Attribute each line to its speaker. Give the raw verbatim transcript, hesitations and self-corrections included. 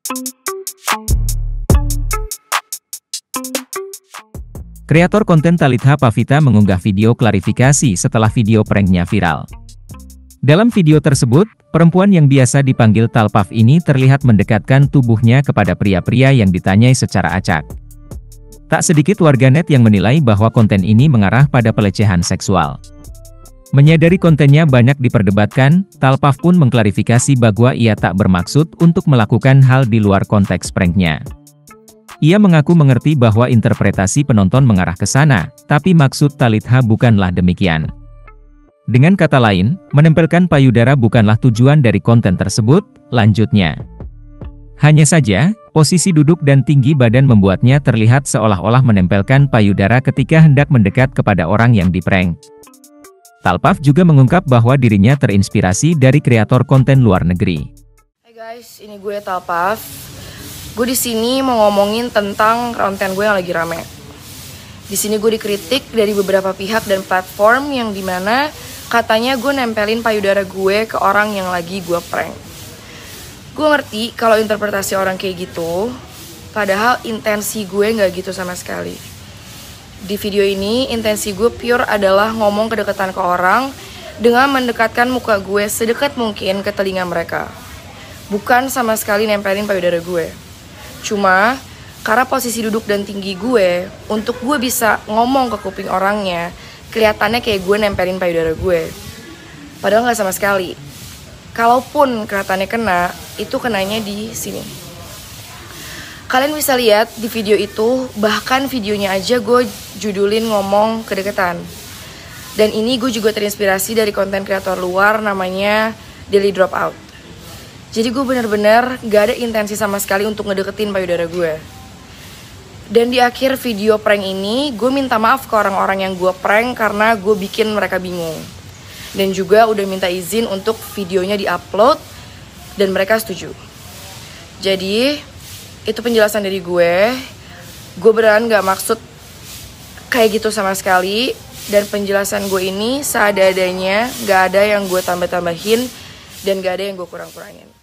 Speaker 1: Kreator konten Talitha Pavita mengunggah video klarifikasi setelah video pranknya viral. Dalam video tersebut, perempuan yang biasa dipanggil Talpav ini terlihat mendekatkan tubuhnya kepada pria-pria yang ditanyai secara acak. Tak sedikit warganet yang menilai bahwa konten ini mengarah pada pelecehan seksual. Menyadari kontennya banyak diperdebatkan, Talpav pun mengklarifikasi bahwa ia tak bermaksud untuk melakukan hal di luar konteks pranknya. Ia mengaku mengerti bahwa interpretasi penonton mengarah ke sana, tapi maksud Talitha bukanlah demikian. Dengan kata lain, menempelkan payudara bukanlah tujuan dari konten tersebut, lanjutnya. Hanya saja, posisi duduk dan tinggi badan membuatnya terlihat seolah-olah menempelkan payudara ketika hendak mendekat kepada orang yang diprank. Talpav juga mengungkap bahwa dirinya terinspirasi dari kreator konten luar negeri.
Speaker 2: Hai guys, ini gue Talpav. Gue di sini mau ngomongin tentang konten gue yang lagi rame. Di sini gue dikritik dari beberapa pihak dan platform yang dimana katanya gue nempelin payudara gue ke orang yang lagi gue prank. Gue ngerti kalau interpretasi orang kayak gitu, padahal intensi gue nggak gitu sama sekali. Di video ini, intensi gue pure adalah ngomong kedekatan ke orang dengan mendekatkan muka gue sedekat mungkin ke telinga mereka. Bukan sama sekali nempelin payudara gue. Cuma, karena posisi duduk dan tinggi gue, untuk gue bisa ngomong ke kuping orangnya, kelihatannya kayak gue nempelin payudara gue. Padahal nggak sama sekali. Kalaupun kelihatannya kena, itu kenanya di sini. Kalian bisa lihat di video itu, bahkan videonya aja gue judulin ngomong kedekatan. Dan ini gue juga terinspirasi dari konten kreator luar namanya Daily Dropout. Jadi gue bener-bener gak ada intensi sama sekali untuk ngedeketin payudara gue. Dan di akhir video prank ini, gue minta maaf ke orang-orang yang gue prank karena gue bikin mereka bingung. Dan juga udah minta izin untuk videonya di-upload dan mereka setuju. Jadi, itu penjelasan dari gue. Gue beneran gak maksud kayak gitu sama sekali. Dan penjelasan gue ini seada-adanya, gak ada yang gue tambah-tambahin dan gak ada yang gue kurang-kurangin.